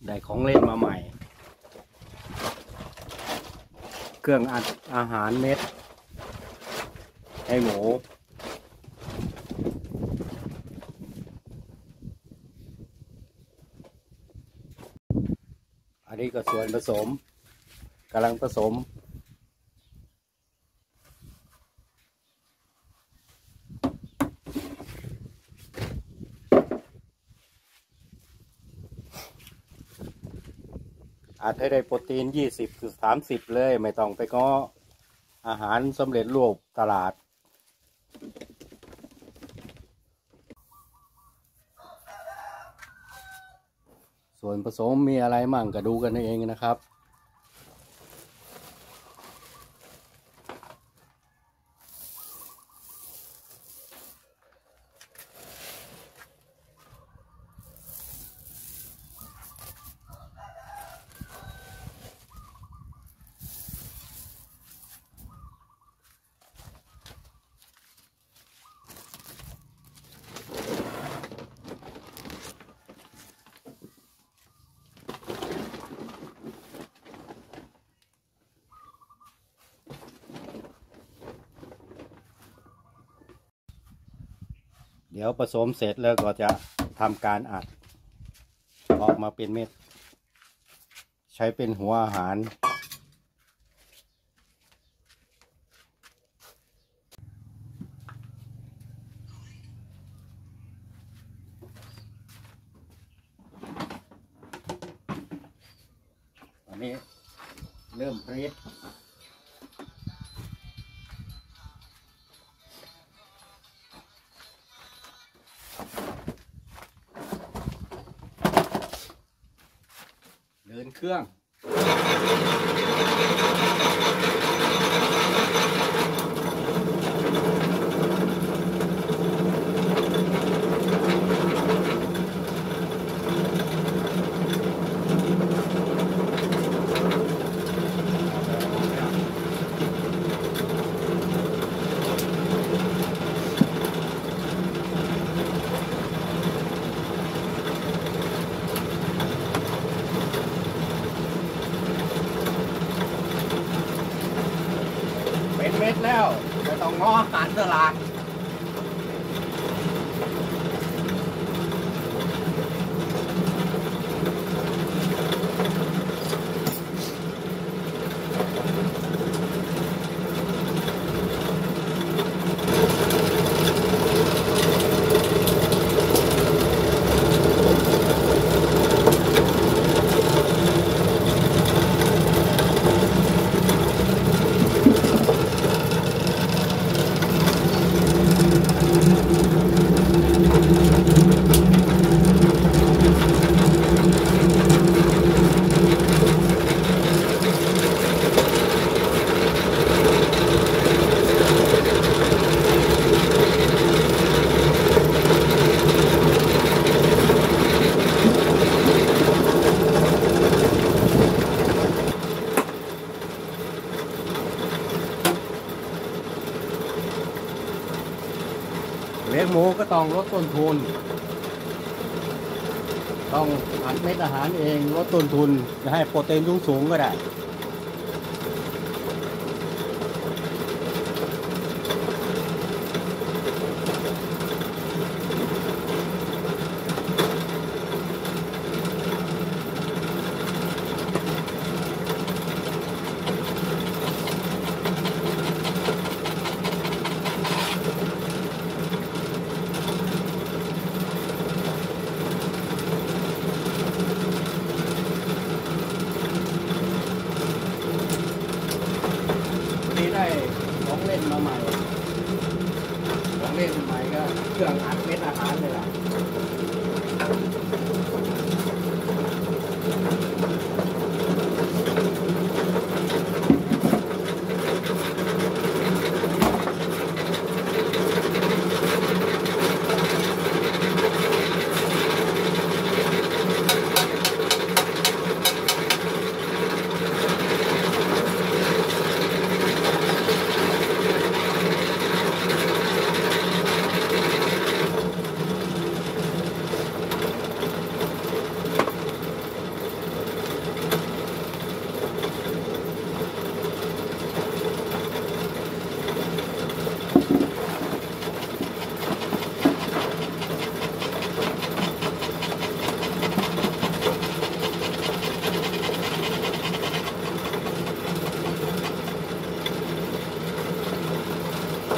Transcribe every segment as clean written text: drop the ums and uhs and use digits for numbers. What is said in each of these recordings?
ได้ของเล่นมาใหม่เครื่องอัดอาหารเม็ดให้หมูอันนี้ก็ส่วนผสมกำลังผสมอาจให้ได้โปรตีน20-30เลยไม่ต้องไปง้ออาหารสำเร็จรูปตลาดส่วนผสมมีอะไรมั่งก็ดูกันเองนะครับเดี๋ยวผสมเสร็จแล้วก็จะทำการอัดออกมาเป็นเม็ดใช้เป็นหัวอาหารอันนี้เริ่มพรีดเดินเครื่องเป็นเม็ดแล้วไม่ต้องง้ออาหารตลาดเลี้ยงหมูก็ต้องลดต้นทุนต้องอัดเม็ดอาหารเองลดต้นทุนจะให้โปรตีนสูงก็ได้ได้ของเล่นมาใหม่ของเล่นใหม่ก็เครื่องอัดเม็ดอาหารเลยล่ะ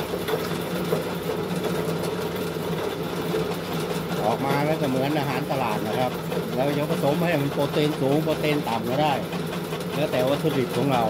ออกมาก็จะเหมือนอาหารตลาดนะครับแล้วจะผสมให้มันโปรตีนสูงโปรตีนต่ำก็ได้แล้วแต่วัตถุดิบของเรา